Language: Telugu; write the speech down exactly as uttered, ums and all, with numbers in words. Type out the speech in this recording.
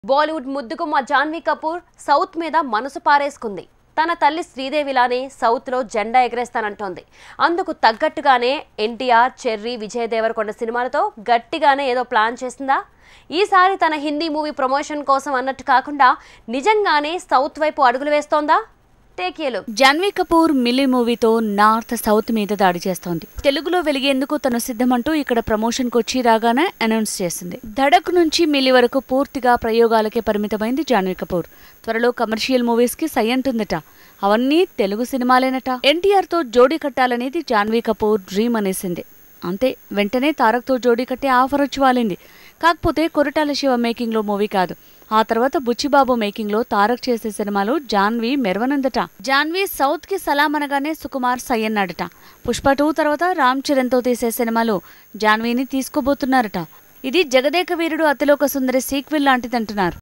బాలీవుడ్ ముద్దుగుమ్మ జాన్వీ కపూర్ సౌత్ మీద మనసు పారేసుకుంది. తన తల్లి శ్రీదేవిలానే సౌత్ లో జెండా ఎగరేస్తానంటోంది. అందుకు తగ్గట్టుగానే ఎన్టీఆర్, చెర్రీ, విజయ్ దేవరకొండ సినిమాలతో గట్టిగానే ఏదో ప్లాన్ చేసిందా? ఈసారి తన హిందీ మూవీ ప్రమోషన్ కోసం అన్నట్టు కాకుండా నిజంగానే సౌత్ వైపు అడుగులు వేస్తోందా? జాన్వీ కపూర్ మిల్లీ మూవీతో నార్త్ సౌత్ మీద దాడి చేస్తోంది. తెలుగులో వెలిగేందుకు తను సిద్ధమంటూ ఇక్కడ ప్రమోషన్ కొచ్చి రాగానే అనౌన్స్ చేసింది. ధడక్ నుంచి మిల్లీ వరకు పూర్తిగా ప్రయోగాలకే పరిమితమైంది జాన్వీ కపూర్. త్వరలో కమర్షియల్ మూవీస్ కి సై అంటుందట. అవన్నీ తెలుగు సినిమాలేనట. ఎన్టీఆర్ తో జోడీ కట్టాలనేది జాన్వీ కపూర్ డ్రీమ్ అనేసింది. అంతే, వెంటనే తారక్ తో జోడీ కట్టే ఆఫర్ వచ్చి వాలింది. కాకపోతే కొరటాల శివ మేకింగ్ లో మూవీ కాదు, ఆ తర్వాత బుచ్చిబాబు మేకింగ్ లో తారక్ చేసే సినిమాలో జాన్వీ మెరవనందట. జాన్వీ సౌత్ కి సలాం అనగానే సుకుమార్ సై అన్నాడట. పుష్ప టూ తర్వాత రామ్ చరణ్ తో తీసే సినిమాలో జాన్వీని తీసుకోబోతున్నారట. ఇది జగదేక వీరుడు అతిలోక సుందరి సీక్వెల్ లాంటిదంటున్నారు.